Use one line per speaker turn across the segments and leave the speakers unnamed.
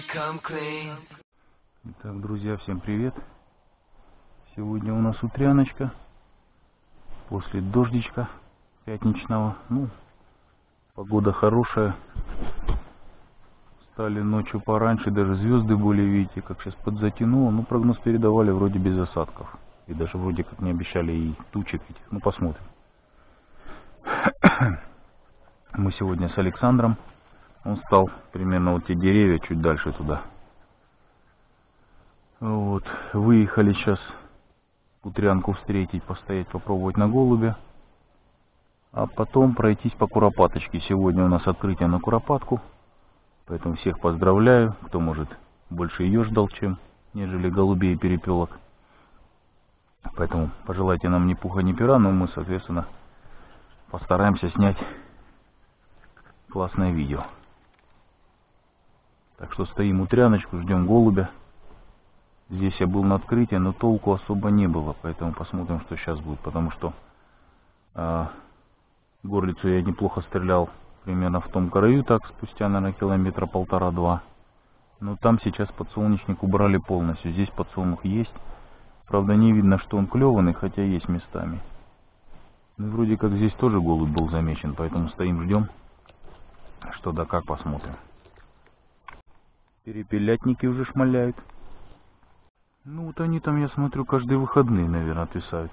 Итак, друзья, всем привет. Сегодня у нас утряночка. После дождичка пятничного. Погода хорошая. Стали ночью пораньше, даже звезды были, видите, как сейчас подзатянуло. Прогноз передавали вроде без осадков. И даже вроде как не обещали и тучек этих. Посмотрим. Мы сегодня с Александром. Он стал примерно вот те деревья чуть дальше туда. Вот. Выехали сейчас утрянку встретить, постоять, попробовать на голубя. А потом пройтись по куропаточке. Сегодня у нас открытие на куропатку. Поэтому всех поздравляю. Кто, может, больше ее ждал, нежели голубей и перепелок. Поэтому пожелайте нам ни пуха, ни пера. Но мы, соответственно, постараемся снять классное видео. Так что стоим утряночку, ждем голубя. Здесь я был на открытии, но толку особо не было. Поэтому посмотрим, что сейчас будет. Потому что горлицу я неплохо стрелял примерно в том краю, так спустя, наверное, километра 1,5-2. Но там сейчас подсолнечник убрали полностью. Здесь подсолнух есть. Правда, не видно, что он клеванный, хотя есть местами. Ну и вроде как здесь тоже голубь был замечен, поэтому стоим, ждем. Что да как, посмотрим. Перепелятники уже шмаляют. Вот они там, я смотрю, каждые выходные, наверное, отвисают.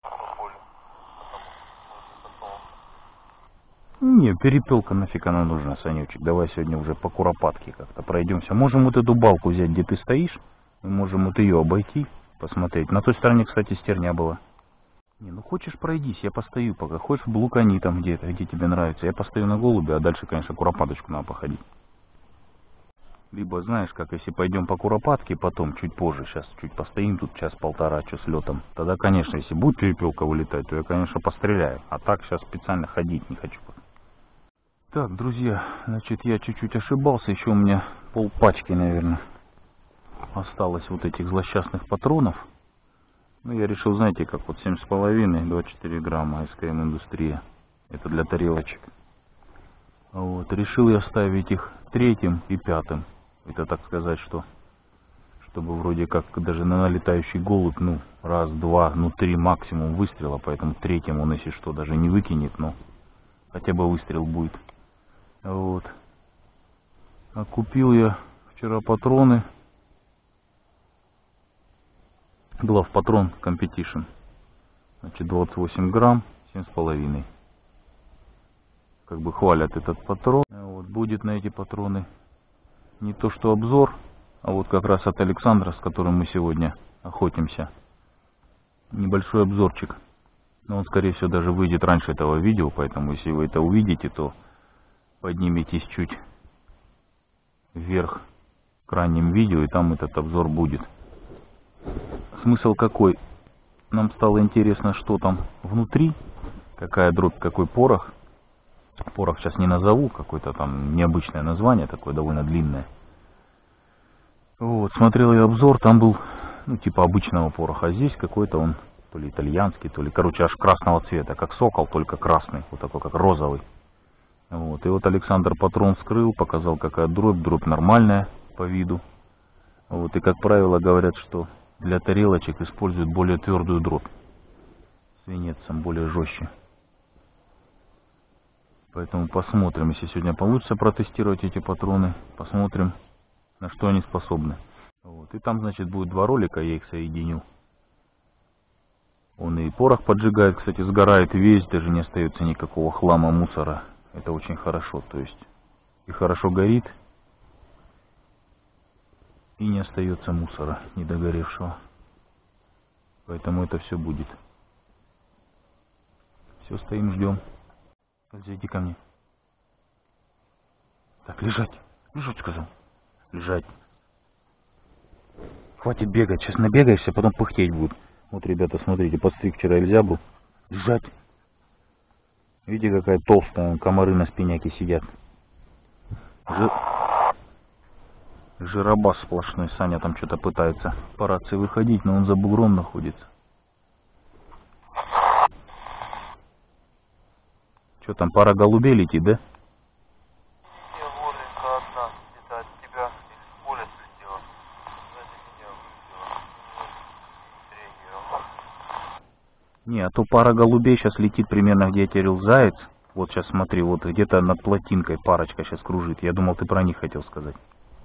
Не, перепелка нафиг она нужна, Санечек. Давай сегодня уже по куропатке как-то пройдемся. Можем вот эту балку взять, где ты стоишь. Мы можем вот ее обойти, посмотреть. На той стороне, кстати, стерня была. Хочешь, пройдись, я постою пока. Хочешь, блукани там где-то, где тебе нравится. Я постою на голубе, а дальше, конечно, куропаточку надо походить. Либо, знаешь, как если пойдем по куропатке, потом, чуть позже, сейчас чуть постоим тут час-полтора, что с летом. Тогда, конечно, если будет перепелка вылетать, то я, конечно, постреляю. А так сейчас специально ходить не хочу. Так, друзья, значит, я чуть-чуть ошибался. Еще у меня полпачки, наверное, осталось вот этих злосчастных патронов. Я решил, знаете, как вот 7,5, 24 грамма СКМ Индустрия. Это для тарелочек. Вот, решил я ставить их 3-м и 5-м. Это, так сказать, чтобы вроде как даже на налетающий голубь, раз, два, 3 максимум выстрела. Поэтому 3-м он, если что, даже не выкинет, но хотя бы выстрел будет. Вот. А купил я вчера патроны. Главпатрон Competition. Значит, 28 грамм, 7,5. Как бы хвалят этот патрон. Вот, будет на эти патроны не то что обзор, а вот как раз от Александра, с которым мы сегодня охотимся. Небольшой обзорчик. Но он, скорее всего, даже выйдет раньше этого видео. Поэтому, если вы это увидите, то подниметесь чуть вверх к ранним видео, и там этот обзор будет. Смысл какой? Нам стало интересно, что там внутри, какая дробь, какой порох. Порох сейчас не назову, какое-то там необычное название, такое довольно длинное. Вот, смотрел я обзор, там был, типа обычного пороха, а здесь какой-то он, то ли итальянский, то ли, короче, аж красного цвета, как сокол, только красный, вот такой, как розовый. Вот, и вот Александр патрон вскрыл, показал, какая дробь нормальная по виду. Вот, и, как правило, говорят, что для тарелочек используют более твердую дробь. Свинец сам более жестче. Поэтому посмотрим, если сегодня получится протестировать эти патроны. Посмотрим, на что они способны. Вот. И там, значит, будет 2 ролика, я их соединю. Он и порох поджигает, кстати, сгорает весь, даже не остается никакого хлама, мусора. Это очень хорошо, то есть и хорошо горит, и не остается мусора недогоревшего. Поэтому это все будет. Все, стоим, ждем. Зайди ко мне. Так, лежать. Лежать, сказал. Лежать. Хватит бегать. Сейчас набегаешься, потом пыхтеть будет. Вот, ребята, смотрите, подстриг вчера Эльзя был. Лежать. Видите, какая толстая, комары на спиняке сидят. Жиробас сплошной. Саня там что-то пытается по рации выходить, но он за бугром находится. Что там, пара голубей летит, да?
Воленька одна, где-то от тебя из поля
Не, а то пара голубей сейчас летит примерно, где я терял заяц. Вот сейчас смотри, вот где-то над плотинкой парочка сейчас кружит. Я думал, ты про них хотел сказать.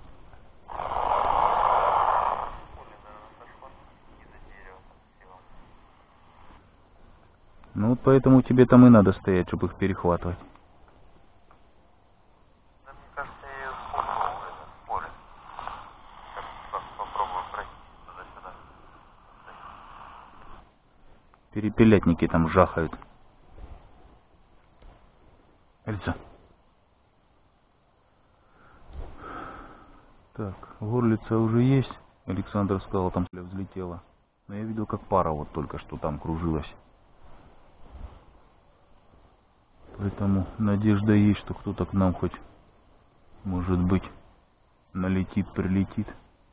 Ну вот поэтому тебе там и надо стоять, чтобы их перехватывать.
Да, мне кажется, я ее спугнул в поле. Сейчас попробую пройти туда-сюда.
Перепелятники там жахают. Эльза. Так, горлица уже есть. Александр сказал, там взлетела. Но я видел, как пара вот только что там кружилась. Поэтому надежда есть, что кто-то к нам хоть, может быть, налетит, прилетит.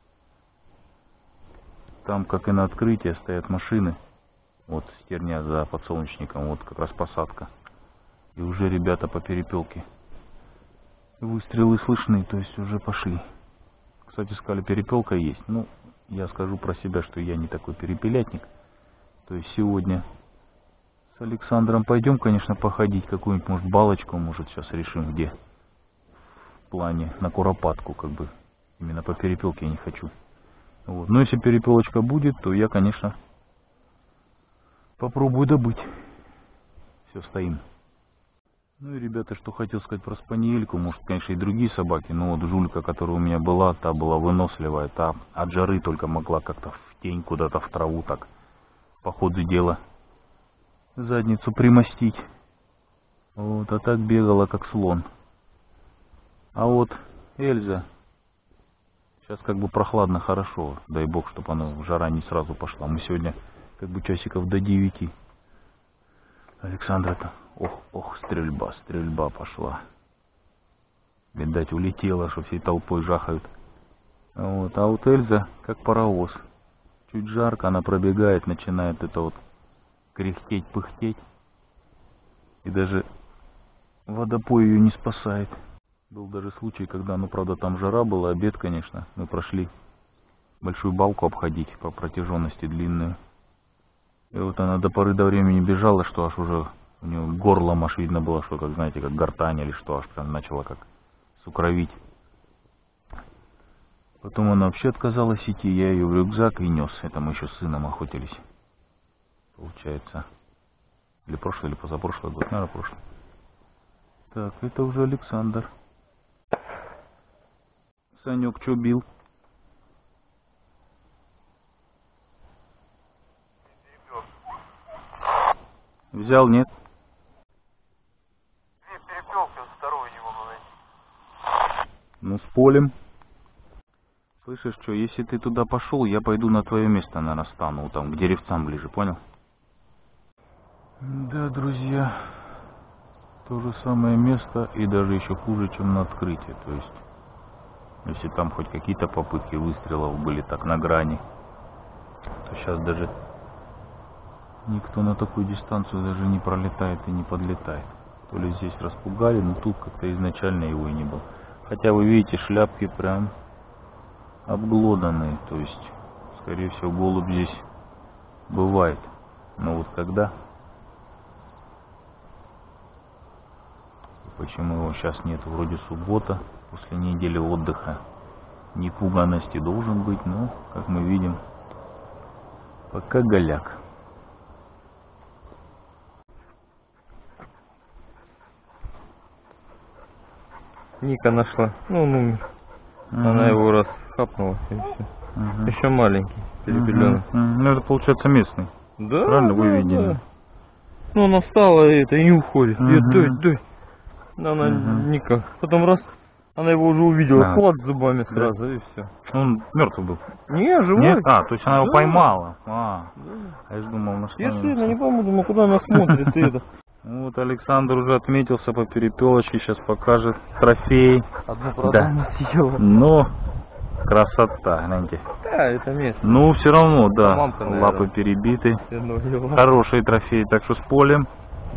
Там, как и на открытии, стоят машины. Вот стерня за подсолнечником, вот как раз посадка. И уже ребята по перепелке. Выстрелы слышны, то есть уже пошли. Кстати, сказали, перепелка есть. Ну, я скажу про себя, что я не такой перепелятник. То есть сегодня с Александром пойдем, конечно, походить. Какую-нибудь, может, балочку, может, сейчас решим, где. В плане на куропатку, как бы. Именно по перепелке я не хочу. Вот. Но если перепелочка будет, то я, конечно, попробую добыть. Все, стоим. Ну и, ребята, что хотел сказать про спаниельку. Может, конечно, и другие собаки. Но вот Жулька, которая у меня была, та была выносливая. Та от жары только могла как-то в тень, куда-то в траву так по ходу дела задницу примостить. Вот, а так бегала, как слон. А вот Эльза, сейчас как бы прохладно, хорошо. Дай бог, чтобы она жара не сразу пошла. Мы сегодня как бы часиков до 9. Александра-то, ох, стрельба пошла. Видать, улетела, что всей толпой жахают. Вот, а вот Эльза, как паровоз. Чуть жарко, она пробегает, начинает это вот кряхтеть, пыхтеть. И даже водопой ее не спасает. Был даже случай, когда, ну, правда, там жара была, обед, конечно. Мы прошли большую балку обходить по протяженности длинную. И вот она до поры до времени бежала, что аж уже у нее горлом аж видно было, что, как, знаете, как гортань или что, аж прям начала как сукровить. Потом она вообще отказалась идти, я ее в рюкзак и нес. Это мы еще с сыном охотились. Получается. Или прошлый, или позапрошлый год, наверное, прошлый. Так, это уже Александр. Санек, что бил? Взял, нет?
Две перепелки, он вторую не могу найти.
Ну, с полем. Слышишь, что, если ты туда пошел, я пойду на твое место, наверное, стану, там, к деревцам ближе, понял? Да, друзья, то же самое место и даже еще хуже, чем на открытии. То есть, если там хоть какие-то попытки выстрелов были так на грани, то сейчас даже никто на такую дистанцию даже не пролетает и не подлетает. То ли здесь распугали, но тут как-то изначально его и не было. Хотя вы видите, шляпки прям обглоданные. То есть, скорее всего, голубь здесь бывает. Но вот когда... Почему его сейчас нет? Вроде суббота, после недели отдыха. Непуганности должен быть, но, как мы видим, пока голяк.
Ника нашла. Ну, она его раз хапнула и все. Еще маленький, перепеленный.
Ну, это получается местный.
Да.
Правильно вы видели?
Да. Ну, она встала и не уходит. Дай. Она никак. Потом раз, она его уже увидела, хват зубами сразу, и все.
Он мертвый был?
Не, живой.
Нет? А, то есть она его поймала. А я же думал, на что.
Я сильно не помню, думаю, куда она смотрит, и это.
Вот Александр уже отметился по перепелочке, сейчас покажет трофей.
Одну продам съела.
Ну, красота, гляньте.
Да, это место.
Ну, все равно, да,
Мамка,
лапы перебиты.
Наверное.
Хороший трофей, так что с полем.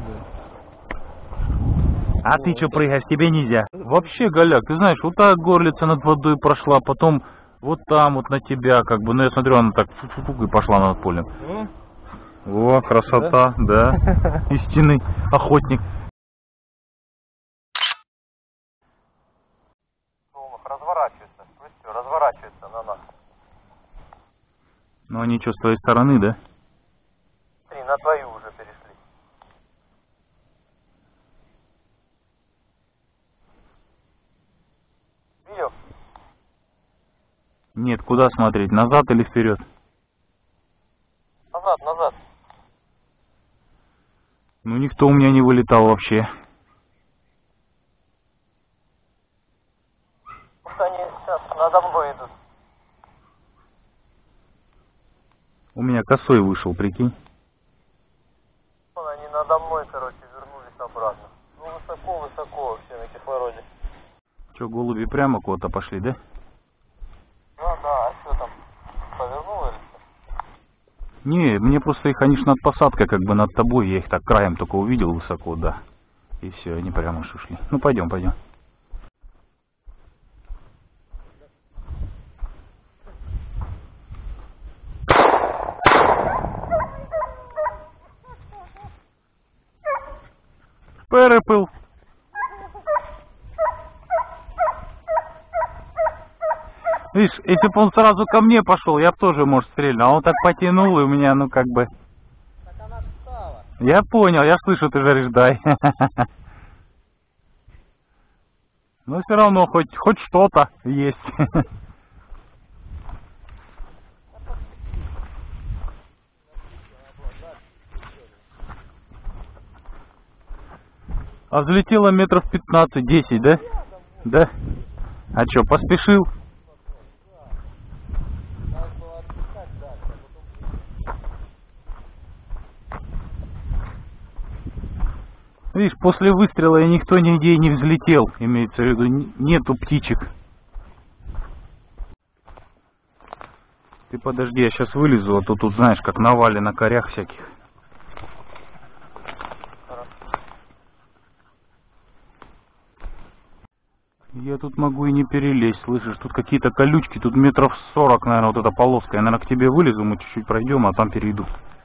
А ты что прыгаешь, тебе нельзя. Вообще, голяк, ты знаешь, вот так горлица над водой прошла, потом вот там вот на тебя, как бы, ну я смотрю, она так фу-фу-фу и пошла над полем. О, красота, да. Истинный охотник.
Разворачивается, разворачивается на нас.
Ну они что, с твоей стороны, да?
Смотри, на твою уже перешли. Видел?
Нет, куда смотреть, назад или вперед?
Назад, назад.
Ну никто у меня не вылетал вообще.
Они сейчас надо мной идут.
У меня косой вышел, прикинь.
Они надо мной, короче, вернулись обратно. Ну высоко вообще на кислороде.
Че, голуби прямо куда-то пошли, да?
Да, а что там? Повернул или что?
Не, мне просто их, они ж над посадкой, как бы над тобой, я их так краем только увидел высоко, да. И все, они прямо уж ушли. Ну пойдем, пойдем. Перепыл. Видишь, если бы он сразу ко мне пошел, я бы тоже, может, стрельнул. А он так потянул, и у меня, ну, как бы...
Так она встала.
Я понял, я слышу, ты говоришь, дай. Но все равно хоть что-то есть. А взлетело метров 15-10, да? Да. А что, поспешил? Видишь, после выстрела и никто нигде не взлетел, имеется в виду, нету птичек. Ты подожди, я сейчас вылезу, а то тут, знаешь, как навалено корях всяких. Я тут могу и не перелезть, слышишь, тут какие-то колючки, тут метров 40, наверное, вот эта полоска. Я, наверное, к тебе вылезу, мы чуть-чуть пройдем, а там перейду.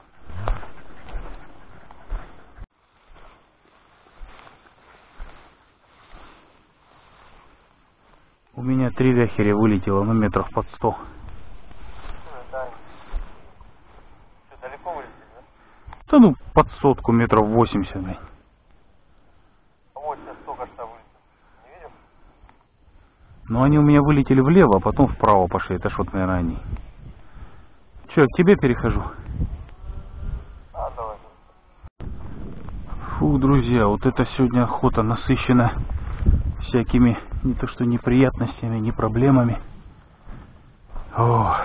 У меня 3 вяхеря вылетело, ну, метров под 100.
Да. Что, далеко вылетели, да?
Да ну, под сотку, метров 80, блин.
Вот сейчас только что вылетел. Не видел?
Но они у меня вылетели влево, а потом вправо пошли. Это что-то, наверное, они. Че, я к тебе перехожу?
А, давай.
Фу, друзья, вот это сегодня охота насыщена всякими, не то что неприятностями, не проблемами. О.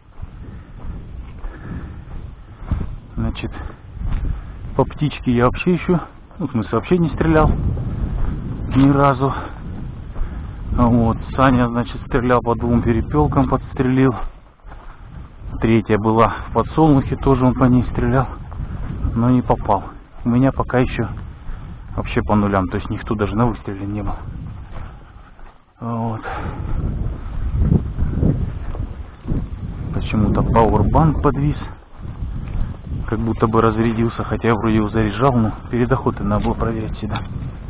Значит, по птичке я вообще еще, ну, в смысле, вообще не стрелял ни разу. Вот, Саня, значит, стрелял по 2 перепелкам, подстрелил. 3-я была в подсолнухе, тоже он по ней стрелял, но не попал. У меня пока еще вообще по нулям, то есть никто даже на выстреле не был. Вот. Почему-то пауэрбанк подвис, как будто бы разрядился, хотя я вроде его заряжал, но перед охотой надо было проверить всегда.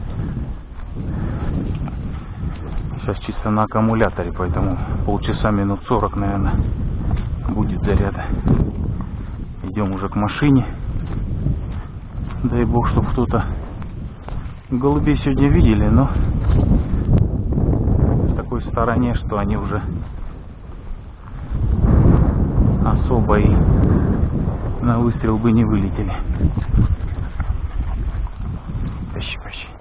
Сейчас чисто на аккумуляторе, поэтому полчаса, минут 40, наверное, будет заряда. Идем уже к машине. Дай бог, чтобы кто-то... Голубей сегодня видели, но в такой стороне, что они уже особо и на выстрел бы не вылетели. Тащи.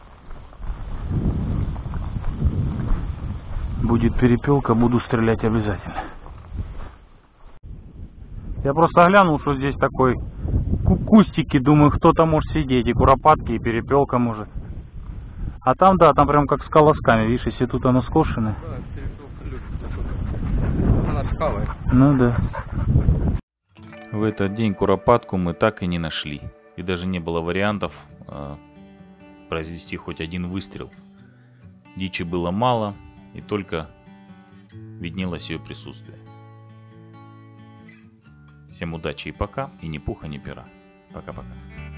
Будет перепелка, буду стрелять обязательно. Я просто глянул, что здесь такой кустики, думаю, кто-то может сидеть, и куропатки, и перепелка может. А там, да, там прям как с колосками, видишь, если тут оно скошено.
Да, перепелка любит. Она скалывает.
Ну да.
В этот день куропатку мы так и не нашли. И даже не было вариантов произвести хоть один выстрел. Дичи было мало, и только виднелось ее присутствие. Всем удачи и пока, и ни пуха, ни пера. Пока-пока.